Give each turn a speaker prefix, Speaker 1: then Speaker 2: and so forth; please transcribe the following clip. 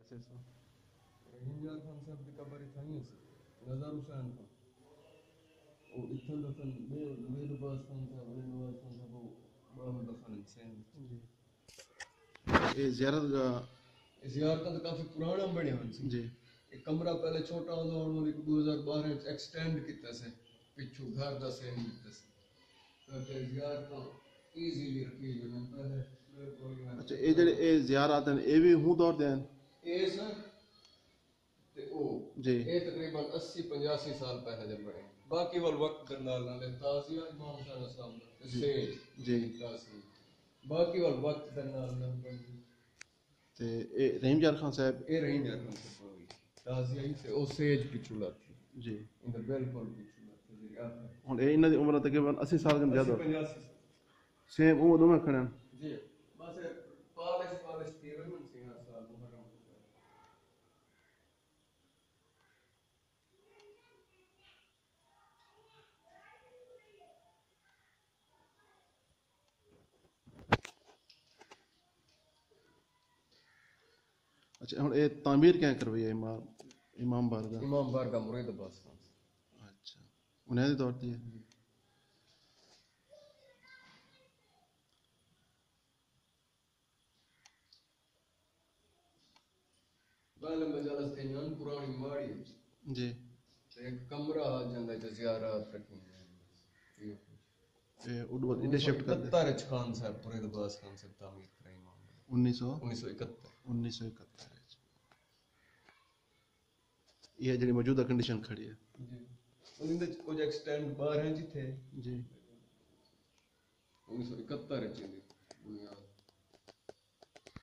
Speaker 1: Access ہو.
Speaker 2: رحیم یار خان صاحب کی قبر اتنی سی نظر حسین خان وہ اتن دفن بے لباس خان صاحب علی نواز خان صاحب وہ باہر دفن حسین
Speaker 1: جی. یہ زیارت
Speaker 2: زیارتاں تو کافی پرانا بنے ہوئے سی.
Speaker 1: جی.
Speaker 2: ایک کمرہ پہلے چھوٹا ہوتا ہوں 2012 ایکسٹینڈ کیتا سے پچھو گھر دا سین کیتا سے تاکہ زیارتاں ایزیلی رکھی جائیں پہلے.
Speaker 1: اچھا یہ جڑے اے زیارات ہیں اے بھی ہوں دور دے ہیں
Speaker 2: اے سر تے او
Speaker 1: جی.
Speaker 2: اے تقریباً 80-85 سال پہلے جب بنے. باقی وال وقت درنال نالے تازیہ امام شاہ اسلام دا سیج
Speaker 1: جی.
Speaker 2: تازیہ باقی وال وقت درنال نال بنے.
Speaker 1: تے اے رحیم یار خان صاحب
Speaker 2: اے رحیم یار خان صاحب ہوئی تازیہ ہی تے او سیج پچھو لاتی
Speaker 1: جی.
Speaker 2: ان دا بالکل پچھو لاتی جی آپ
Speaker 1: ہن اے انہاں دی عمر تقریباً 80 سال کن زیادہ
Speaker 2: 85
Speaker 1: سیم عمر دو میں کھڑے ہیں.
Speaker 2: جی بس پالش تھی رہن سی ہر سال محرم کو.
Speaker 1: اچھا ہن اے تعمیر کیا کروائی ہے امام بارگاہ
Speaker 2: امام بارگاہ مرید عباس خان.
Speaker 1: اچھا انہیں دی دور تھی ہے.
Speaker 2: پہلے مجالس تھی نان پرانی ماڑی
Speaker 1: جی.
Speaker 2: ایک کمرہ آ جاندہ ہے زیارات رکھی ہیں.
Speaker 1: اے اڈو انڈے شفٹ کر دے
Speaker 2: 1971 خان صاحب مرید عباس خان صاحب تعمیر کرائی امام
Speaker 1: 1971 یہ جڑی موجودہ کنڈیشن کھڑی ہے.
Speaker 2: جی ان دے کچھ ایکسٹینڈ باہر ہیں جی تھے
Speaker 1: جی.
Speaker 2: 1971 چ بنیاد